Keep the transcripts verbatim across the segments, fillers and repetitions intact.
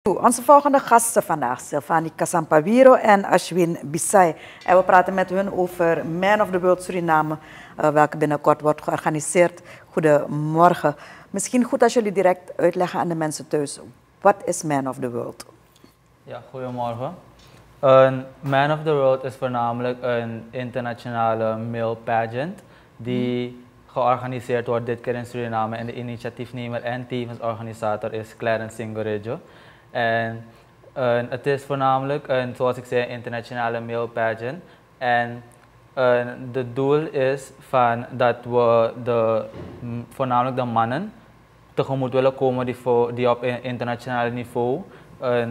Onze volgende gasten vandaag, Silvani Casampaviro en Ashwin Bisai. En we praten met hun over Man of the World Suriname, uh, welke binnenkort wordt georganiseerd. Goedemorgen. Misschien goed als jullie direct uitleggen aan de mensen thuis. Wat is Man of the World? Ja, goedemorgen. Een Man of the World is voornamelijk een internationale male pageant die hmm. georganiseerd wordt dit keer in Suriname. En de initiatiefnemer en tevens organisator is Clarence Singorejo. En uh, het is voornamelijk een, zoals ik zei, internationale male pageant. En uh, het doel is van dat we de, voornamelijk de mannen tegemoet willen komen die, voor, die op internationaal niveau uh,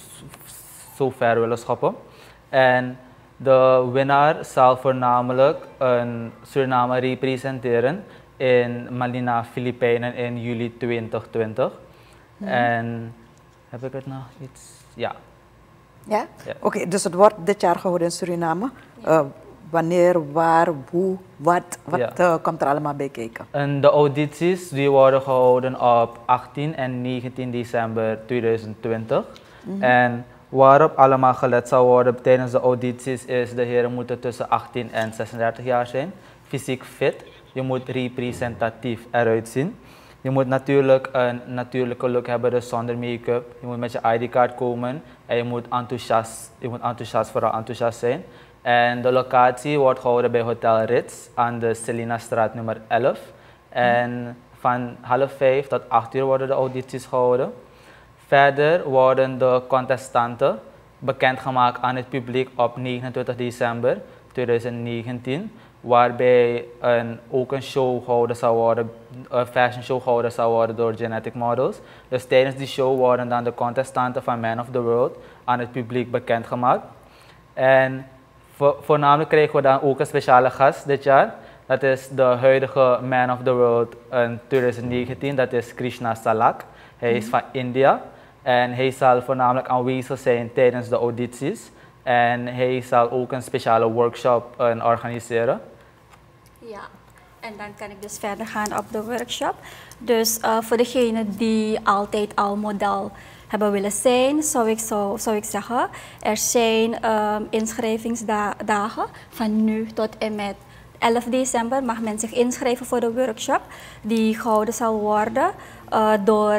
zo ver willen schoppen. En de winnaar zal voornamelijk een Suriname representeren in Manila, Filipijnen in juli twintig twintig. Hmm. En heb ik het nog iets? Ja. Ja? Ja. Oké, okay, dus het wordt dit jaar gehouden in Suriname. Uh, wanneer, waar, hoe, wat, wat ja. uh, komt er allemaal bij kijken? En de audities die worden gehouden op achttien en negentien december tweeduizend twintig. Mm-hmm. En waarop allemaal gelet zal worden tijdens de audities is de heren moeten tussen achttien en zesendertig jaar zijn. Fysiek fit, je moet representatief eruit zien. Je moet natuurlijk een natuurlijke look hebben, dus zonder make-up. Je moet met je I D-kaart komen en je moet enthousiast, je moet enthousiast, vooral enthousiast zijn. En de locatie wordt gehouden bij Hotel Ritz aan de Celina-straat nummer elf. En van half vijf tot acht uur worden de audities gehouden. Verder worden de contestanten bekendgemaakt aan het publiek op negenentwintig december tweeduizend negentien. Waarbij een, ook een show gehouden zou worden, een fashion show gehouden zou worden door Genetic Models. Dus tijdens die show worden dan de contestanten van Man of the World aan het publiek bekendgemaakt. En vo voornamelijk krijgen we dan ook een speciale gast dit jaar. Dat is de huidige Man of the World in tweeduizend negentien, dat is Krishna Salak. Hij is van India en hij zal voornamelijk aanwezig zijn tijdens de audities. En hij zal ook een speciale workshop uh, organiseren. Ja, en dan kan ik dus verder gaan op de workshop. Dus uh, voor degenen die altijd al model hebben willen zijn, zou ik, zo, zou ik zeggen, er zijn um, inschrijvingsdagen van nu tot en met elf december mag men zich inschrijven voor de workshop die gehouden zal worden uh, door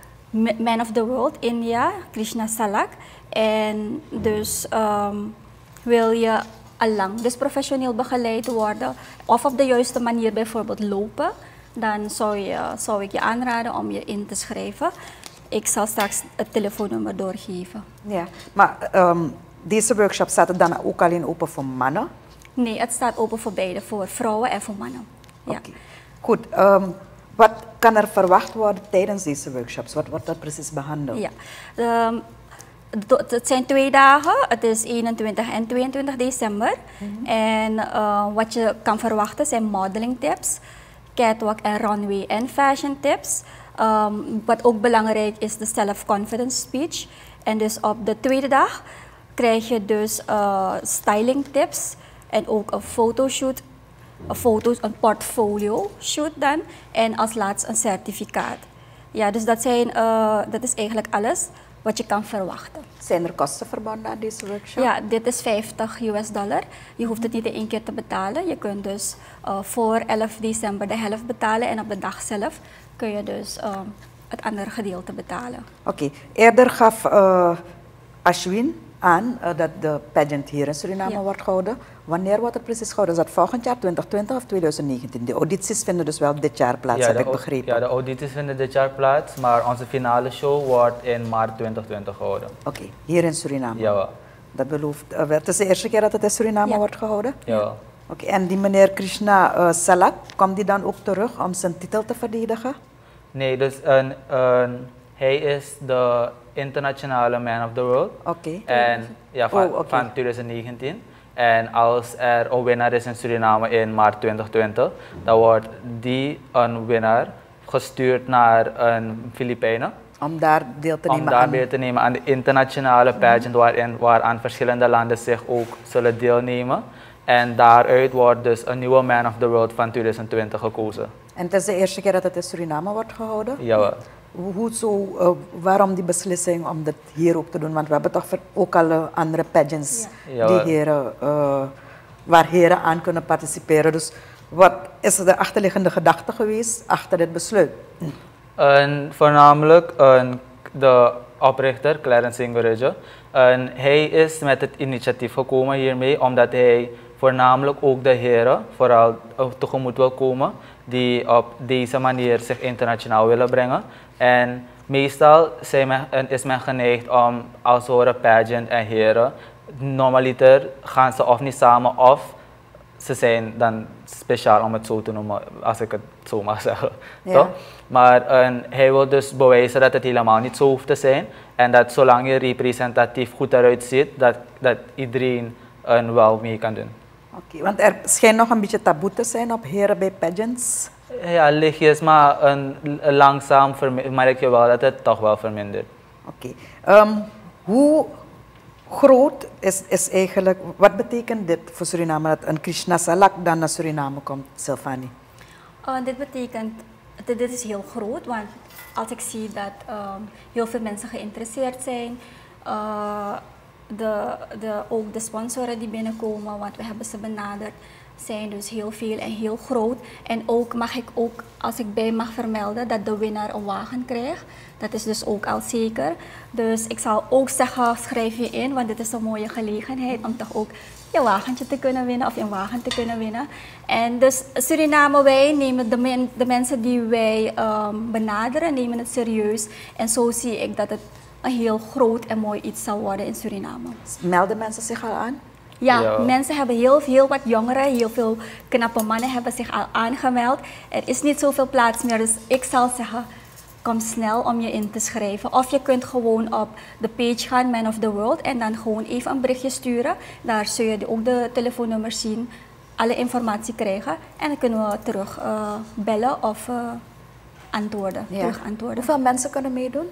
Man of the World India, Krishna Salak. En dus um, wil je allang dus professioneel begeleid worden of op de juiste manier bijvoorbeeld lopen, dan zou, je, zou ik je aanraden om je in te schrijven. Ik zal straks het telefoonnummer doorgeven. Ja, maar um, deze workshop staat het dan ook alleen open voor mannen? Nee, het staat open voor beide, voor vrouwen en voor mannen. Ja. Okay. Goed, um, wat kan er verwacht worden tijdens deze workshops? Wat wordt er precies behandeld? Ja. Um, Het zijn twee dagen, het is eenentwintig en tweeëntwintig december. Mm-hmm. En uh, wat je kan verwachten zijn modeling tips, catwalk en runway en fashion tips. Um, wat ook belangrijk is de self-confidence speech. En dus op de tweede dag krijg je dus uh, styling tips en ook een fotoshoot, een, foto, een portfolio shoot dan. En als laatst een certificaat. Ja, dus dat, zijn, uh, dat is eigenlijk alles wat je kan verwachten. Zijn er kosten verbonden aan deze workshop? Ja, dit is vijftig U S dollar. Je hoeft het niet in één keer te betalen. Je kunt dus uh, voor elf december de helft betalen en op de dag zelf kun je dus uh, het andere gedeelte betalen. Oké, okay. Eerder gaf uh, Ashwin aan uh, dat de pageant hier in Suriname ja. wordt gehouden. Wanneer wordt het precies gehouden? Is dat volgend jaar, twintig twintig of tweeduizend negentien? De audities vinden dus wel dit jaar plaats, ja, heb ik begrepen. Ja, de audities vinden dit jaar plaats, maar onze finale show wordt in maart twintig twintig gehouden. Oké, okay, hier in Suriname? Ja. Dat belooft, uh, het is de eerste keer dat het in Suriname ja. wordt gehouden? Ja. Oké, okay, en die meneer Krishna uh, Salak, komt die dan ook terug om zijn titel te verdedigen? Nee, dus een, een, hij is de internationale Man of the World. Oké. Okay. En ja, van, oh, okay. van twintig negentien. En als er een winnaar is in Suriname in maart twintig twintig, dan wordt die een winnaar gestuurd naar een Filipijnen. Om daar deel te nemen om daar aan... deel te nemen aan de internationale pageant, waarin, waaraan verschillende landen zich ook zullen deelnemen. En daaruit wordt dus een nieuwe Man of the World van twintig twintig gekozen. En het is de eerste keer dat het in Suriname wordt gehouden? Ja. hoe, hoe zo, uh, waarom die beslissing om dit hier ook te doen? Want we hebben toch ook al uh, andere pageants ja. die heren, uh, waar heren aan kunnen participeren. Dus wat is de achterliggende gedachte geweest achter dit besluit? En voornamelijk uh, de oprichter, Clarence Ingeridge. En hij is met het initiatief gekomen hiermee omdat hij voornamelijk ook de heren vooral tegemoet wil komen die op deze manier zich internationaal willen brengen. En meestal zijn men, is men geneigd om als we horen pageant en heren, normaliter gaan ze of niet samen of ze zijn dan speciaal om het zo te noemen, als ik het zo mag zeggen. Ja. Toch? Maar en, hij wil dus bewijzen dat het helemaal niet zo hoeft te zijn en dat zolang je representatief goed eruit ziet, dat, dat iedereen er wel mee kan doen. Oké, okay, want er schijnt nog een beetje taboe te zijn op heren bij pageants. Ja, lichtjes, maar een, langzaam merk je wel dat het toch wel vermindert. Oké. Okay. Um, hoe groot is, is eigenlijk, wat betekent dit voor Suriname dat een Krishna Salak dan naar Suriname komt, Silvani? Uh, dit betekent, dit is heel groot, want als ik zie dat um, heel veel mensen geïnteresseerd zijn, uh, de, de, ook de sponsoren die binnenkomen, want we hebben ze benaderd, zijn dus heel veel en heel groot. En ook mag ik ook, als ik bij mag vermelden, dat de winnaar een wagen krijgt. Dat is dus ook al zeker. Dus ik zal ook zeggen, schrijf je in, want dit is een mooie gelegenheid om toch ook je wagentje te kunnen winnen of je wagen te kunnen winnen. En dus Suriname, wij nemen de, men, de mensen die wij um, benaderen, nemen het serieus. En zo zie ik dat het een heel groot en mooi iets zal worden in Suriname. Melden mensen zich al aan? Ja, ja, mensen hebben heel veel, wat jongeren, heel veel knappe mannen hebben zich al aangemeld. Er is niet zoveel plaats meer, dus ik zal zeggen, kom snel om je in te schrijven. Of je kunt gewoon op de page gaan, Man of the World, en dan gewoon even een berichtje sturen. Daar zul je ook de telefoonnummers zien, alle informatie krijgen. En dan kunnen we terug uh, bellen of uh, antwoorden, ja. terug antwoorden. Hoeveel mensen kunnen meedoen?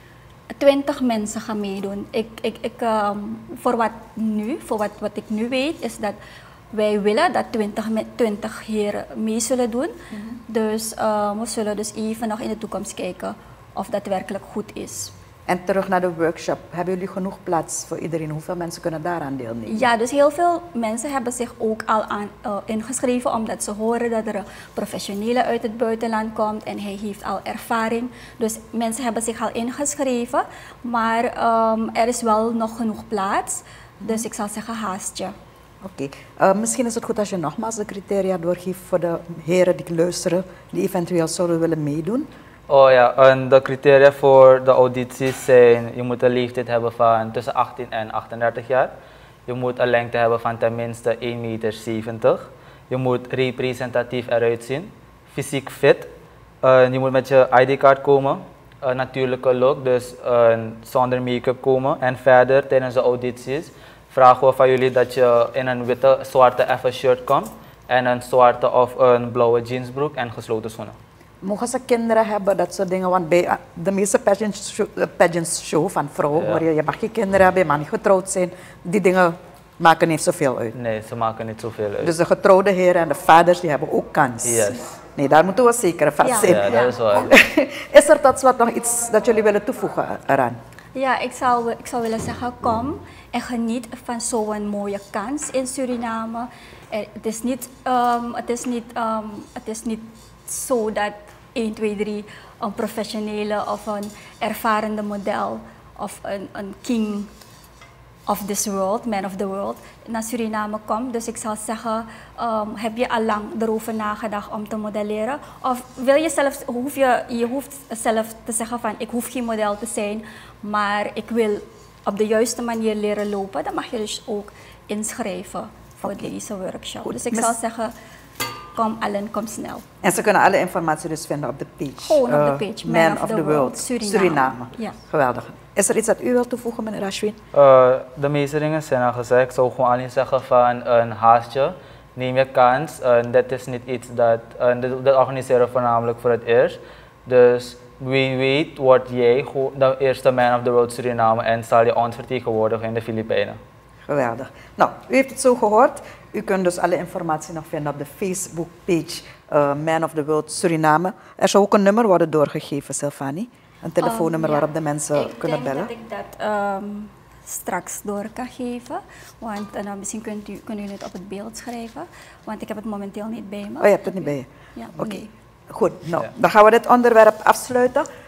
twintig mensen gaan meedoen. Ik, ik, ik, um, voor wat nu, voor wat, wat ik nu weet, is dat wij willen dat twintig heren mee zullen doen. Mm-hmm. Dus uh, we zullen dus even nog in de toekomst kijken of dat werkelijk goed is. En terug naar de workshop. Hebben jullie genoeg plaats voor iedereen? Hoeveel mensen kunnen daaraan deelnemen? Ja, dus heel veel mensen hebben zich ook al aan, uh, ingeschreven omdat ze horen dat er een professionele uit het buitenland komt en hij heeft al ervaring. Dus mensen hebben zich al ingeschreven, maar um, er is wel nog genoeg plaats. Dus ik zal zeggen haast je. Oké, okay. uh, misschien is het goed als je nogmaals de criteria doorgeeft voor de heren die luisteren, die eventueel zouden willen meedoen. Oh ja, en de criteria voor de audities zijn, je moet een leeftijd hebben van tussen achttien en achtendertig jaar. Je moet een lengte hebben van tenminste één meter zeventig. Je moet representatief eruit zien, fysiek fit. Uh, je moet met je I D-kaart komen, een natuurlijke look, dus uh, zonder make-up komen. En verder, tijdens de audities, vragen we van jullie dat je in een witte, zwarte effe shirt komt. En een zwarte of een blauwe jeansbroek en gesloten schoenen. Mogen ze kinderen hebben, dat soort dingen? Want bij de meeste pageants show, pageants show van vrouwen, ja. je, je mag geen kinderen hebben, je mag niet getrouwd zijn. Die dingen maken niet zoveel uit. Nee, ze maken niet zoveel uit. Dus de getrouwde heren en de vaders, die hebben ook kans. Yes. Nee, daar moeten we zeker van ja. zijn. Ja, dat is waar. Is er tot slot nog iets dat jullie willen toevoegen eraan? Ja, ik zou, ik zou willen zeggen, kom en geniet van zo'n mooie kans in Suriname. Er, het is niet, um, het is niet, um, het is niet zo dat één, twee, drie een professionele of een ervarende model of een, een king of this world, man of the world, naar Suriname komt. Dus ik zou zeggen, um, heb je al lang erover nagedacht om te modelleren? Of wil je zelf, hoef je, je hoeft zelf te zeggen van, ik hoef geen model te zijn, maar ik wil op de juiste manier leren lopen. Dan mag je dus ook inschrijven voor okay. deze workshop. Goed. Dus ik zou zeggen, kom allen, kom snel. En ze kunnen alle informatie dus vinden op de page. Gewoon uh, op de page, Man, Man of, of the, the World, world. Suriname. Suriname. Ja. Geweldig. Is er iets dat u wilt toevoegen, meneer Ashwin? Uh, de meeste dingen zijn al gezegd. Ik zou gewoon alleen zeggen van een haastje. Neem je kans. Uh, dit is niet iets dat, uh, dit, dit organiseren we voornamelijk voor het eerst. Dus wie weet wordt jij de eerste Man of the World Suriname en zal je ons vertegenwoordigen in de Filipijnen. Geweldig. Nou, u heeft het zo gehoord. U kunt dus alle informatie nog vinden op de Facebook-page uh, Man of the World Suriname. Er zou ook een nummer worden doorgegeven, Silvani. Een telefoonnummer Um, ja. waarop de mensen ik kunnen denk bellen? dat ik dat um, straks door kan geven. Want uh, nou, misschien kunt u, kunnen jullie het op het beeld schrijven. Want ik heb het momenteel niet bij me. Oh, je hebt het niet bij je? Ja, Oké. nee. Goed, nou, Ja. dan gaan we dit onderwerp afsluiten.